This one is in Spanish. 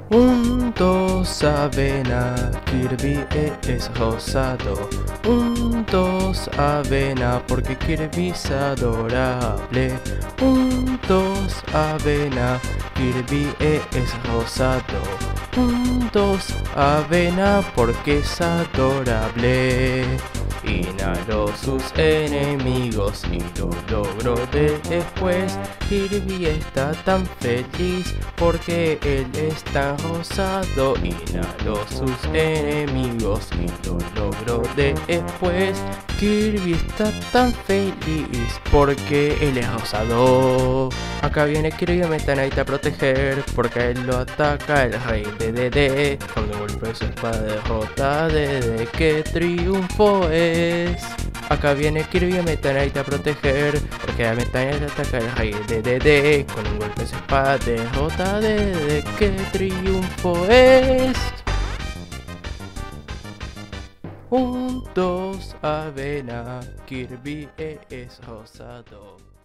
Un, dos, avena, Kirby es rosado. Un, dos, avena, porque Kirby es adorable. Un, dos, avena, Kirby es rosado. Un, dos, avena, porque es adorable. Inhaló sus enemigos y lo logró después. Kirby está tan feliz porque él es tan rosado. Inhaló sus enemigos y lo logró después. Kirby está tan feliz porque él es rosado. Acá viene Kirby a Meta Knight a proteger porque a él lo ataca el rey de DD. Cuando golpea su espada derrota a DD, que triunfo es. Acá viene Kirby a Meta Knight a proteger porque a Meta Knight ataca el rey de DD. Con un golpe de su espada derrota a DD, que triunfo es. Un, dos, avena, Kirby es rosado.